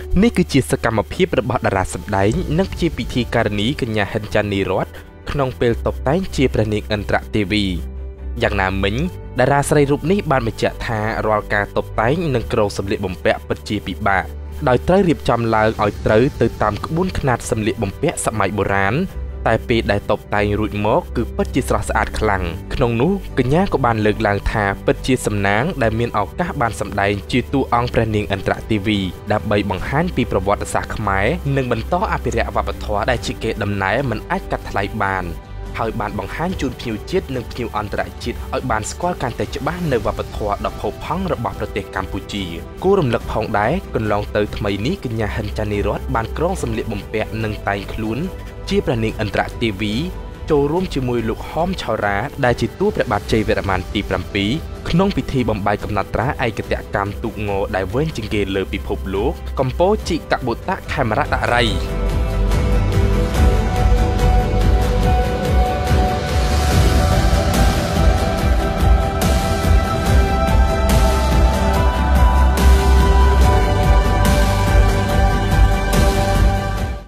នេះគឺជាសកម្មភាពរបស់តារាសម្ដែងនិងជាពិធីការនីកញ្ញាហិនចាន់នីរតក្នុងពេលតុបតែងជាព្រះនាងឥន្ទ្រទេវីយ៉ាងណាមិញតារាស្រីរូបនេះបានបញ្ជាក់ថារាល់ការតុបតែងនិងក្រងសម្លៀកបំពាក់ពិតជាពិបាកដោយត្រូវរៀបចំឡើងឲ្យត្រូវទៅតាមក្បួនខ្នាតសម្លៀកបំពាក់សម័យបុរាណតែពេលដែលតុបតែងរួចមកគឺពិតជាស្រស់ស្អាតខ្លាំងក្នុងនោះកញ្ញាក៏បានលើកឡើងថាពិតជាសំណាងដែលមានឱកាសបានសម្ដែងជាតួអង្គព្រះនាងឥន្ទ្រទេវីដើម្បីបង្ហាញពីប្រវត្តិសាស្ត្រខ្មែរនិងបន្តអភិរក្សវប្បធម៌ដែលជាកេរដំណែលមិនអាចកាត់ថ្លៃបានហើយបានបង្ហាញជូនភ្ញៀវជាតិនិងភ្ញៀវអន្តរជាតិឲ្យបានស្គាល់កាន់តែច្បាស់នៅវប្បធម៌ដ៏ផូរផង់របស់ប្រទេសកម្ពុជាគួររំលឹកផងដែរកន្លងទៅថ្មីនេះកញ្ញាហិនចាន់នីរតបានក្រងសម្លៀកបំពាក់និងតែងខ្លួនជាព្រះនាងឥន្ទ្រទេវីចូលរួមជាមួយលោកហមឆោរាដែលជាតួព្រះបាទជ័យវរ្ម័នទី7ក្នុងពិធីបំបែកកំណត់ត្រាឯកតកម្មទូកងដែលវែងជាងគេលើពិភពលោកកំពូលជីកបុតៈខេមរៈដរី